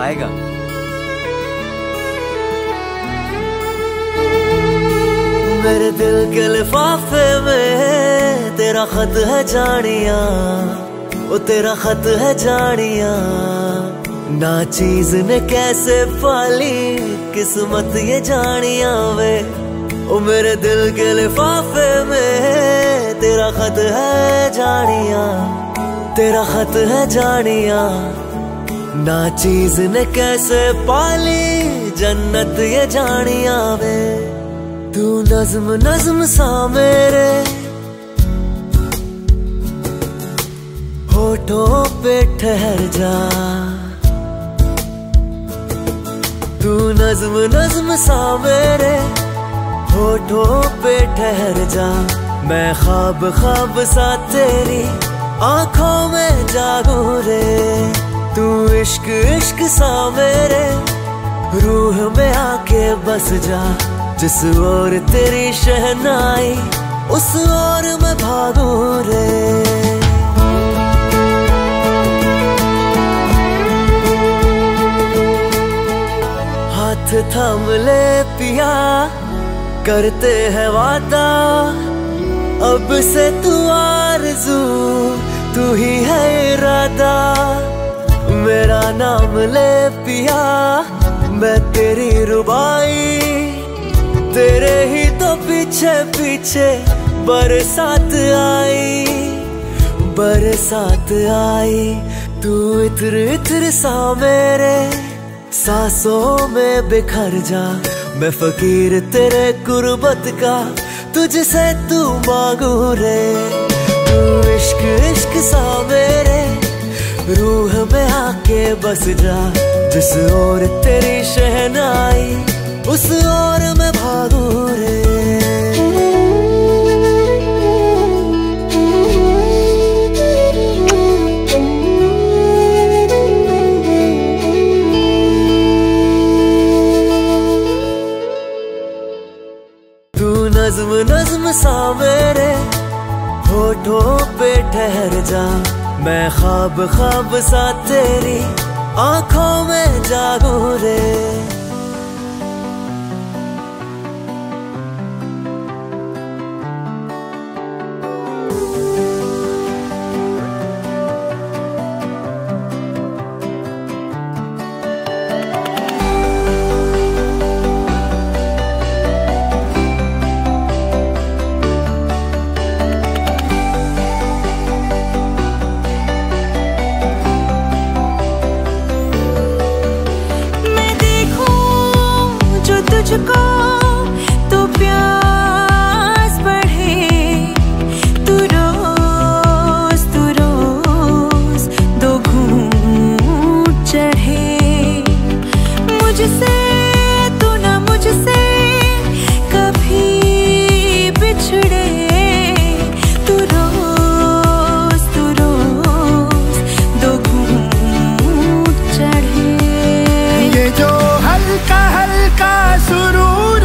आएगा। मेरे दिल के लिफाफे में तेरा खत है जानिया, वो तेरा खत है जानिया। ना चीज ने कैसे पाली किस्मत ये जानिया वे। ओ मेरे दिल के लिफाफे में तेरा खत है जानिया, तेरा खत है जानिया। ना चीज ने कैसे पाली जन्नत ये जानिया वे। तू नज्म नज्म सा मेरे होठों पे ठहर जा। तू नज्म नज्म सा मेरे होठों पे ठहर जा। मैं ख्वाब ख्वाब सा तेरी आंखों में जागू रे। तू इश्क इश्क सा मेरे रूह में आके बस जा। जिस ओर तेरी शहनाई उस ओर मैं भागू रे। हाथ थाम ले पिया करते हैं वादा। अब से तू आरज़ू तू ही है इरादा। मेरा नाम ले पिया मैं तेरी रुबाई। तेरे ही तो पीछे पीछे बरसात आई, बरसात आई। तू इत्र इत्र सा मेरे सांसों में बिखर जा। मैं फकीर तेरे कुर्बत का तुझसे तू मांगू रे। तू इश्क इश्क सा मेरे रूह में आके बस जा। जिस ओर तेरी शहनाई उस ओर मैं भागू रे। नज्म नज्म सा मेरे होठों पे ठहर जा। मैं ख्वाब ख्वाब सा तेरी आंखों में जागू रे। तुझको तो प्यास बढ़े। तू रोज दो घूंट चढ़े। मुझसे तू ना मुझसे कभी बिछड़े। तू रोज दो घूंट चढ़े। ये जो हल्का हल्का सुरूर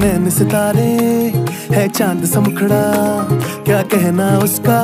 नैन सितारे है चांद सा मुखड़ा, क्या कहना उसका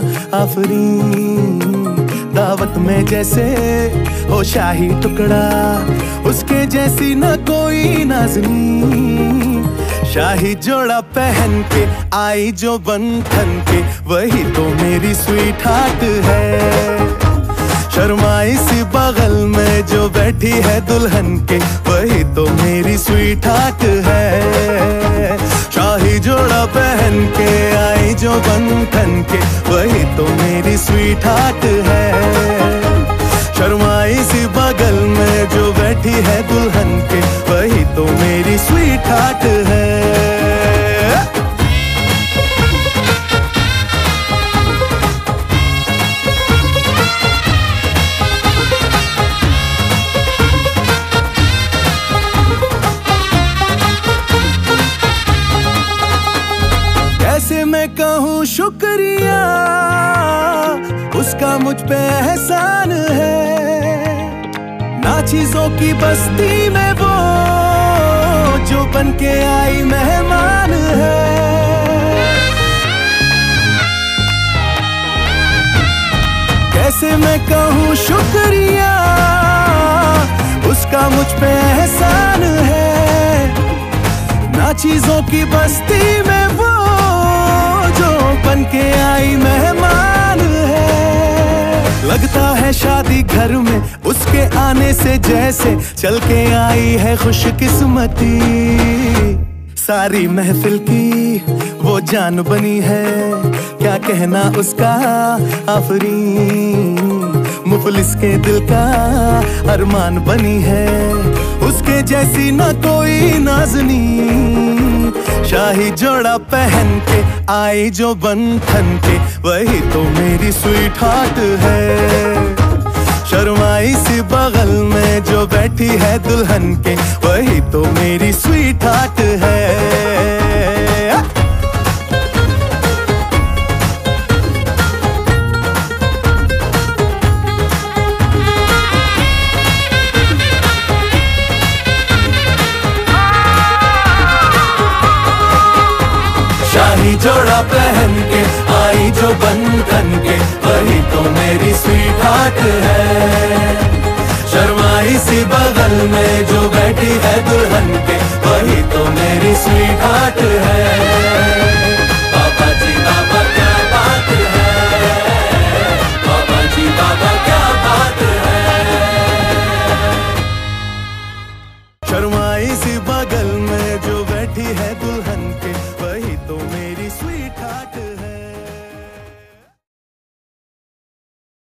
आफरीन। दावत में जैसे हो शाही टुकड़ा, उसके जैसी न कोई नाज़नीन। शाही जोड़ा पहन के आई जो बंधन के, वही तो मेरी स्वीट हार्ट है। शर्माई सी बगल में जो बैठी है दुल्हन के, वही तो मेरी स्वीट हार्ट है। शाही जोड़ा पहन के आई जो बंधन के, वही तो मेरी स्वीट हार्ट है। शर्माई सी बगल में जो बैठी है दुल्हन के, वही तो मेरी स्वीट हार्ट है। कैसे मैं कहूँ शुक्रिया, उसका मुझ पे एहसान है। ना चीजों की बस्ती में वो जो बन के आई मेहमान है। कैसे मैं कहूँ शुक्रिया, उसका मुझ पे एहसान है। ना चीजों की बस्ती में वो जो बन के आई मेहमान है। लगता है शादी घर में उसके आने से जैसे चल के आई है खुशकिस्मती। सारी महफिल की वो जान बनी है, क्या कहना उसका आफरीन। मुफलिस के दिल का अरमान बनी है, उसके जैसी ना कोई नाज़नीन। शाही जोड़ा पहन के आई जो बंधन के, वही तो मेरी स्वीट हार्ट है। शर्माई सी बगल में जो बैठी है दुल्हन के, वही तो मेरी स्वीट हार्ट है। शाही जोड़ा पहन के आई जो बंधन के, वही तो मेरी स्वीट हार्ट है। शर्माई सी बगल में जो बैठी है